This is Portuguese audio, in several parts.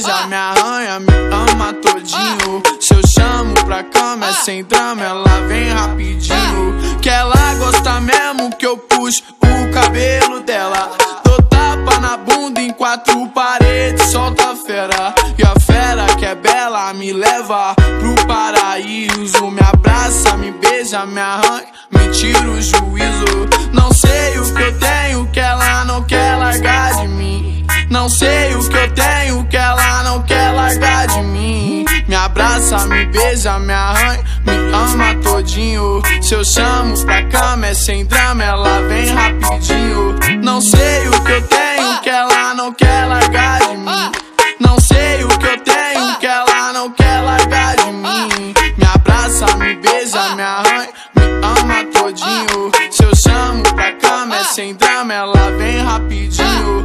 beija, me arranha, me ama todinho. Se eu chamo pra cama é sem drama, ela vem rapidinho. Que ela gosta mesmo que eu puxo o cabelo dela. Dou tapa na bunda em 4 paredes, solta a fera. E a fera que é bela me leva pro paraíso. Me abraça, me beija, me arranha, me tira o juízo. Não sei o que eu tenho que ela não quer largar de mim. Não sei o que eu tenho que ela não quer largar de mim. Me abraça, me beija, me arranha, me ama todinho. Se eu chamo pra cama é sem drama, ela vem rapidinho. Não sei o que eu tenho que ela não quer largar de mim. Não sei o que eu tenho que ela não quer largar de mim. Me abraça, me beija, me arranha, me ama todinho. Se eu chamo pra cama é sem drama, ela vem rapidinho.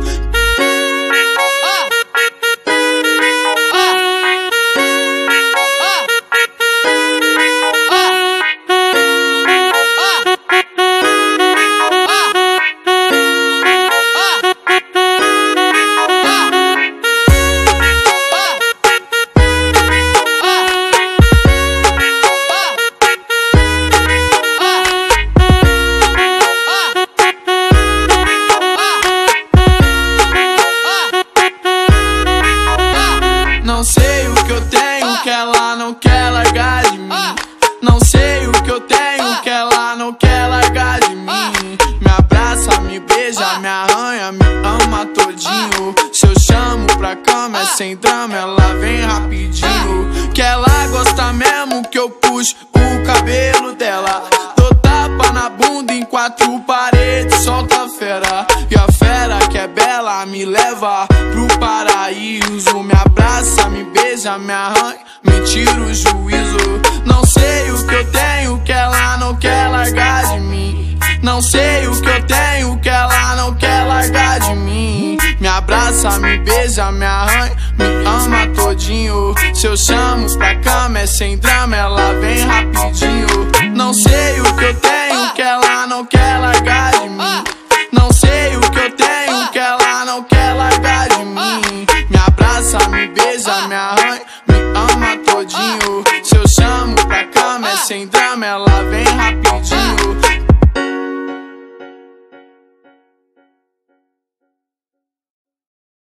Não sei o que eu tenho que ela não quer largar de mim. Não sei o que eu tenho que ela não quer largar de mim. Me abraça, me beija, me arranha, me ama todinho. Se eu chamo pra cama é sem drama, ela vem rapidinho. Que ela gosta mesmo que eu puxo o cabelo dela. Dou tapa na bunda em 4 paredes, solta a fera. E a fera que é bela me leva pro paraíso. Me abraça, me beija, me arranha, me tira o juízo. Não sei o que eu tenho que ela não quer largar de mim. Não sei o que eu tenho que ela não quer largar de mim. Me abraça, me beija, me arranha, me ama todinho. Se eu chamo pra cama é sem drama, ela vem rapidinho. Não sei o que eu tenho que ela não quer largar de mim. Não sei o que eu tenho que ela não quer largar de mim. Me abraça, me beija, me arranha, me ama todinho. Se eu chamo pra cama é sem drama, ela vem rapidinho.